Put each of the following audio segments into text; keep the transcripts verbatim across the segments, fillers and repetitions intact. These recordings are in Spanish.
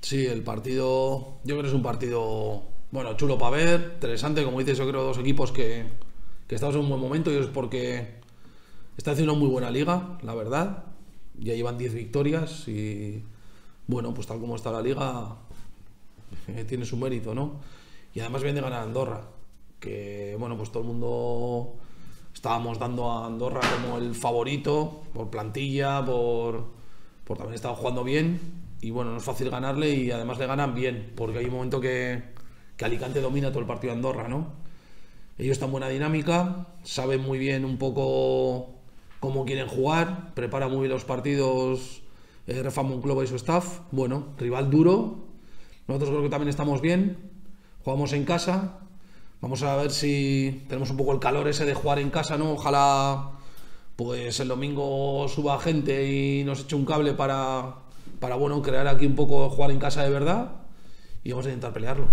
Sí, el partido, yo creo que es un partido, bueno, chulo para ver, interesante, como dices, yo creo dos equipos que, que estamos en un buen momento y es porque está haciendo una muy buena liga, la verdad, ya llevan diez victorias y, bueno, pues tal como está la liga, eh, tiene su mérito, ¿no? Y además viene de ganar a Andorra, que, bueno, pues todo el mundo estábamos dando a Andorra como el favorito, por plantilla, por, por también estaba jugando bien. Y bueno, no es fácil ganarle y además le ganan bien, porque hay un momento que, que Alicante domina todo el partido de Andorra, ¿no? Ellos están en buena dinámica, saben muy bien un poco cómo quieren jugar, preparan muy bien los partidos eh, Rafa Monclova y su staff. Bueno, rival duro, nosotros creo que también estamos bien, jugamos en casa, vamos a ver si tenemos un poco el calor ese de jugar en casa, ¿no? Ojalá pues el domingo suba gente y nos eche un cable para... para bueno, crear aquí un poco, jugar en casa de verdad y vamos a intentar pelearlo.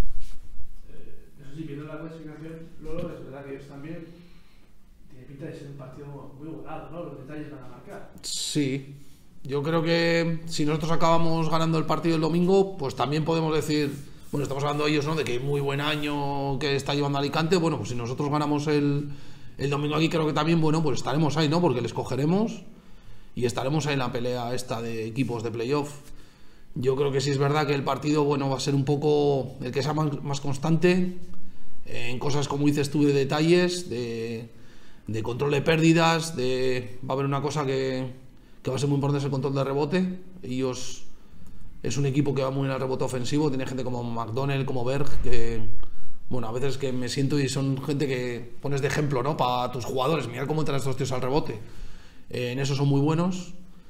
Eh, eso sí, viendo la clasificación, Lolo, es verdad que ellos también tiene pinta de ser un partido muy igualado, ¿no? Los detalles van a marcar. Sí, yo creo que si nosotros acabamos ganando el partido el domingo, pues también podemos decir, bueno, estamos hablando de ellos, ¿no? De que hay muy buen año que está llevando Alicante, bueno, pues si nosotros ganamos el, el domingo aquí, creo que también, bueno, pues estaremos ahí, ¿no? Porque les cogeremos y estaremos ahí en la pelea esta de equipos de playoff. Yo creo que sí es verdad que el partido, bueno, va a ser un poco el que sea más, más constante en cosas, como dices tú, de detalles, de, de control de pérdidas, de, va a haber una cosa que, que va a ser muy importante, es el control de rebote. Ellos es un equipo que va muy en el rebote ofensivo, tiene gente como McDonnell, como Berg, que, bueno, a veces que me siento y son gente que pones de ejemplo, ¿no? Para tus jugadores, mirad cómo entran estos tíos al rebote. Eh, en eso son muy buenos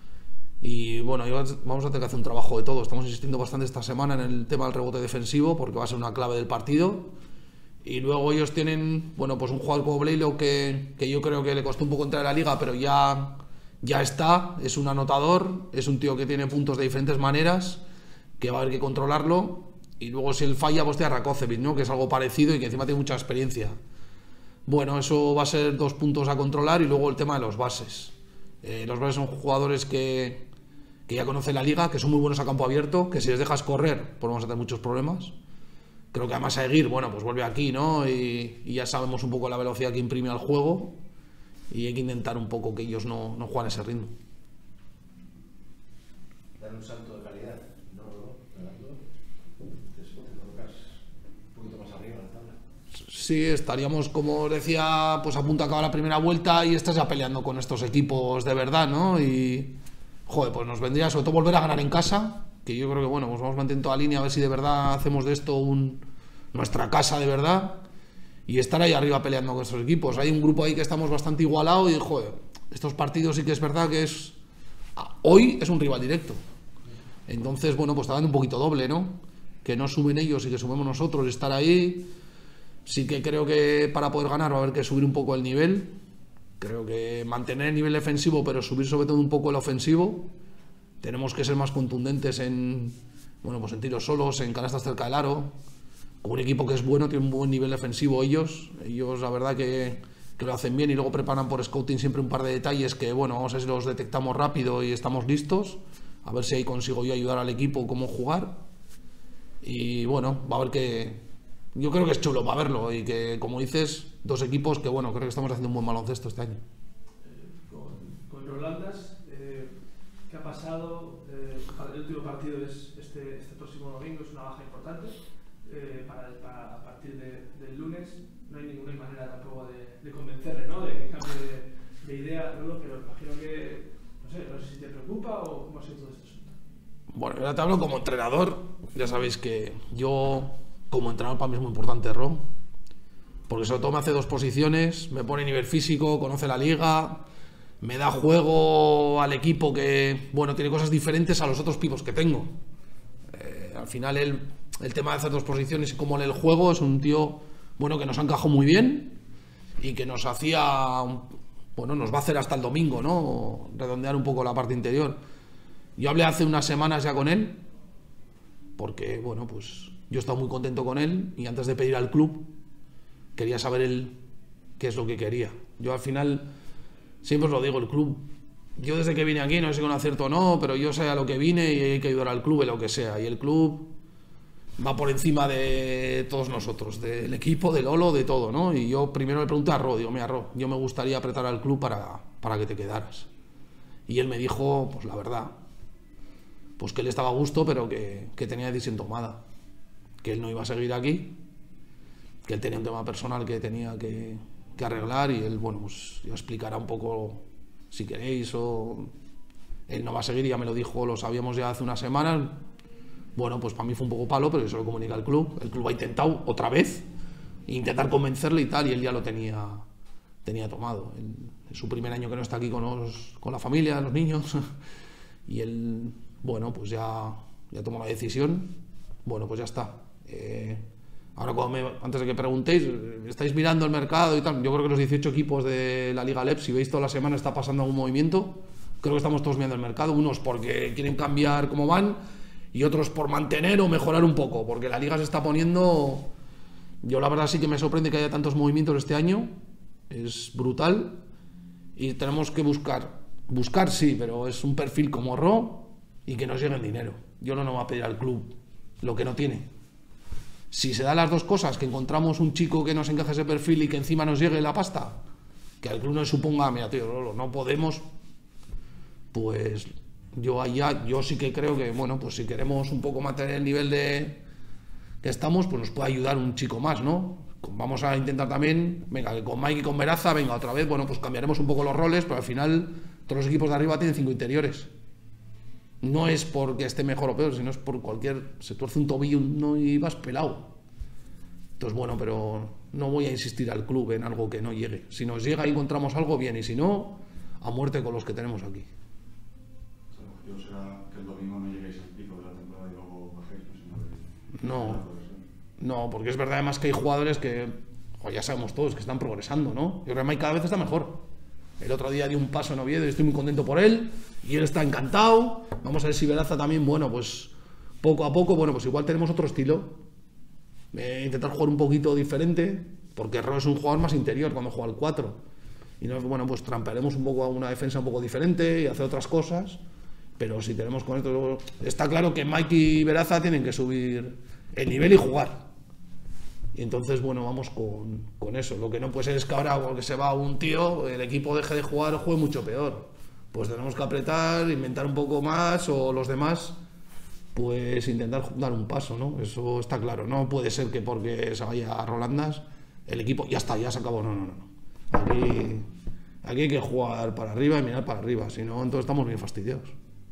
y bueno, vamos a tener que hacer un trabajo de todo. Estamos insistiendo bastante esta semana en el tema del rebote defensivo porque va a ser una clave del partido. Y luego ellos tienen, bueno, pues un jugador como Blaylock que, que yo creo que le costó un poco entrar a la liga, pero ya, ya está, es un anotador, es un tío que tiene puntos de diferentes maneras, que va a haber que controlarlo. Y luego si él falla, pues te Rakocevic, ¿no? Que es algo parecido y que encima tiene mucha experiencia. Bueno, eso va a ser dos puntos a controlar y luego el tema de los bases. Eh, los bases son jugadores que, que ya conocen la liga, que son muy buenos a campo abierto, que si les dejas correr, pues vamos a tener muchos problemas. Creo que además Aguirre, bueno, pues vuelve aquí, ¿no? Y, y ya sabemos un poco la velocidad que imprime al juego y hay que intentar un poco que ellos no, no jueguen ese ritmo. Dar un salto de calidad, ¿no? Ganando, te colocas un poquito más arriba en la tabla. Sí, estaríamos, como decía, pues a punto de acabar la primera vuelta y estás ya peleando con estos equipos de verdad, ¿no? Y, joder, pues nos vendría sobre todo volver a ganar en casa, que yo creo que, bueno, pues vamos manteniendo la línea a ver si de verdad hacemos de esto un, nuestra casa de verdad y estar ahí arriba peleando con estos equipos. Hay un grupo ahí que estamos bastante igualado y, joder, estos partidos sí que es verdad que es... Hoy es un rival directo. Entonces, bueno, pues está dando un poquito doble, ¿no? Que no suben ellos y que subamos nosotros y estar ahí... Sí que creo que para poder ganar va a haber que subir un poco el nivel. Creo que mantener el nivel defensivo, pero subir sobre todo un poco el ofensivo. Tenemos que ser más contundentes en, bueno, pues en tiros solos, en canastas cerca del aro. Un equipo que es bueno, tiene un buen nivel defensivo ellos. Ellos la verdad que, que lo hacen bien y luego preparan por scouting siempre un par de detalles que, bueno, vamos a ver si los detectamos rápido y estamos listos. A ver si ahí consigo yo ayudar al equipo cómo jugar. Y bueno, va a haber que... Yo creo que es chulo para verlo y que, como dices, dos equipos que, bueno, creo que estamos haciendo un buen baloncesto este año. Eh, con, con Rolandas, eh, ¿qué ha pasado? Eh, el último partido es este, este próximo domingo, es una baja importante. Eh, para, para, a partir de, del lunes no hay ninguna manera tampoco de, de convencerle, ¿no? De que cambie de, de idea, ¿no? Pero imagino que, no sé, no sé si te preocupa o cómo ha sido todo este asunto. Bueno, ahora te hablo como entrenador. Ya sabéis que yo... Como entrenador para mí es muy importante, Ro, porque sobre todo me hace dos posiciones, me pone nivel físico, conoce la liga, me da juego al equipo que, bueno, tiene cosas diferentes a los otros pivos que tengo. Eh, al final el, el tema de hacer dos posiciones y cómo lee el juego es un tío, bueno, que nos ha encajado muy bien y que nos hacía, bueno, nos va a hacer hasta el domingo, ¿no? Redondear un poco la parte interior. Yo hablé hace unas semanas ya con él, porque, bueno, pues... Yo he estado muy contento con él y antes de pedir al club quería saber él qué es lo que quería. Yo al final, siempre os lo digo, el club yo desde que vine aquí, no sé si con acierto o no, pero yo sé a lo que vine y hay que ayudar al club en lo que sea. Y el club va por encima de todos nosotros, del equipo, del Lolo, de todo, ¿no? Y yo primero le pregunté a Ro, digo, mira, Ro, yo me gustaría apretar al club para, para que te quedaras. Y él me dijo, pues la verdad, pues que él estaba a gusto, pero que, que tenía decisión tomada, que él no iba a seguir aquí, que él tenía un tema personal que tenía que, que arreglar y él, bueno, pues ya explicará un poco si queréis o... Él no va a seguir, ya me lo dijo, lo sabíamos ya hace unas semanas. Bueno, pues para mí fue un poco palo, pero yo se lo comunica al club. El club ha intentado otra vez intentar convencerle y tal, y él ya lo tenía, tenía tomado. Él, es su primer año que no está aquí con, los, con la familia, los niños, y él, bueno, pues ya, ya tomó la decisión. Bueno, pues ya está. Eh, ahora, cuando me, antes de que preguntéis, ¿estáis mirando el mercado y tal? Yo creo que los dieciocho equipos de la Liga Lep, si veis toda la semana está pasando algún movimiento, creo que estamos todos mirando el mercado, unos porque quieren cambiar cómo van, y otros por mantener o mejorar un poco, porque la liga se está poniendo... Yo la verdad sí que me sorprende que haya tantos movimientos este año, es brutal, y tenemos que buscar, buscar sí, pero es un perfil como Ro y que nos llegue el dinero. Yo no nos voy a pedir al club lo que no tiene. Si se dan las dos cosas, que encontramos un chico que nos encaje ese perfil y que encima nos llegue la pasta, que al club nos suponga, mira tío, Lolo, no podemos, pues... Yo allá, yo sí que creo que, bueno, pues si queremos un poco mantener el nivel de que estamos, pues nos puede ayudar un chico más, ¿no? Vamos a intentar también, venga, que con Mike y con Veraza, venga, otra vez, bueno, pues cambiaremos un poco los roles, pero al final todos los equipos de arriba tienen cinco interiores. No es porque esté mejor o peor, sino es por cualquier... Se tuerce un tobillo no, y vas pelado. Entonces, bueno, pero no voy a insistir al club en algo que no llegue. Si nos llega y encontramos algo, bien, y si no, a muerte con los que tenemos aquí. Será que el domingo no lleguéis al pico de la temporada y luego bajéis, no, no, porque es verdad además que hay jugadores que, jo, ya sabemos todos, que están progresando, ¿no? Yo creo que Mike cada vez está mejor. El otro día dio un paso en Oviedo y estoy muy contento por él, y él está encantado. Vamos a ver si Veraza también, bueno, pues poco a poco, bueno, pues igual tenemos otro estilo. Eh, intentar jugar un poquito diferente, porque Ro es un jugador más interior cuando juega al cuatro. Y nos, bueno, pues trampearemos un poco a una defensa un poco diferente y hacer otras cosas. Pero si tenemos con esto, está claro que Mike y Veraza tienen que subir el nivel y jugar. Y entonces, bueno, vamos con, con eso. Lo que no puede ser es que ahora, porque se va un tío, el equipo deje de jugar o juegue mucho peor. Pues tenemos que apretar, inventar un poco más, o los demás, pues intentar dar un paso, ¿no? Eso está claro. No puede ser que porque se vaya a Rolandas, el equipo ya está, ya se acabó. No, no, no. Aquí, aquí hay que jugar para arriba y mirar para arriba, si no, entonces estamos bien fastidiados.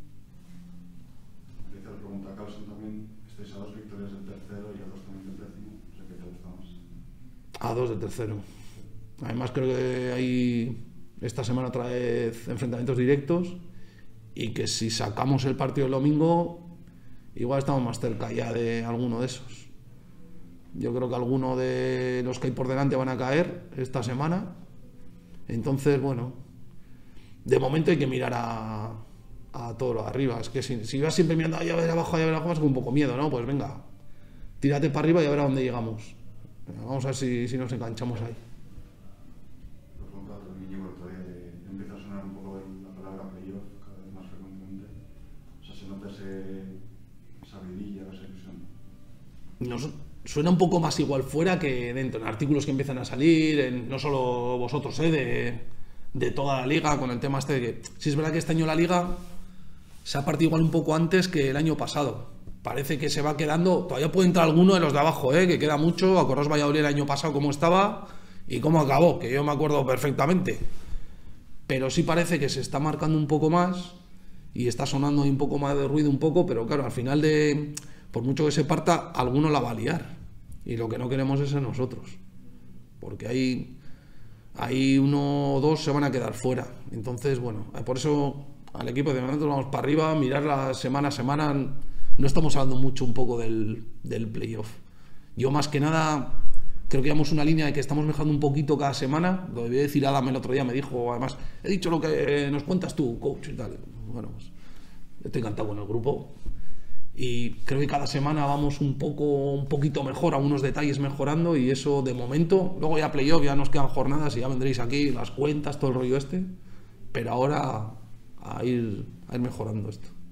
A dos del tercero. Además creo que hay esta semana otra vez enfrentamientos directos y que si sacamos el partido el domingo igual estamos más cerca ya de alguno de esos. Yo creo que alguno de los que hay por delante van a caer esta semana. Entonces, bueno, de momento hay que mirar a, a todo lo de arriba. Es que si, si vas siempre mirando allá a ver abajo, allá a ver abajo, es con un poco miedo, ¿no? Pues venga, tírate para arriba y a ver a dónde llegamos. Vamos a ver si, si nos enganchamos ahí. Lo preguntaba también yo el otro día, de, empieza a sonar un poco la palabra playoff cada vez más frecuentemente. O sea, se nota ese, esa vidilla, esa ilusión. Nos suena un poco más igual fuera que dentro, en artículos que empiezan a salir, en, no solo vosotros, ¿eh? de, de toda la liga, con el tema este de que, si es verdad que este año la liga se ha partido igual un poco antes que el año pasado. Parece que se va quedando, todavía puede entrar alguno de los de abajo, ¿eh? Que queda mucho. Acordaos Valladolid el año pasado cómo estaba y cómo acabó, que yo me acuerdo perfectamente. Pero sí parece que se está marcando un poco más y está sonando un poco más de ruido un poco, pero claro, al final de, por mucho que se parta, alguno la va a liar. Y lo que no queremos es ser nosotros. Porque hay, hay uno o dos se van a quedar fuera. Entonces, bueno, por eso al equipo de momento vamos para arriba, mirar la semana a semana. No estamos hablando mucho un poco del, del playoff. Yo más que nada creo que llevamos una línea de que estamos mejorando un poquito cada semana. Lo debí decir Adam el otro día, me dijo, además, he dicho lo que nos cuentas tú, coach y tal. Bueno, pues estoy encantado con el grupo. Y creo que cada semana vamos un poco, un poquito mejor, algunos detalles mejorando, y eso de momento. Luego ya playoff, ya nos quedan jornadas y ya vendréis aquí, las cuentas, todo el rollo este. Pero ahora a ir, a ir mejorando esto.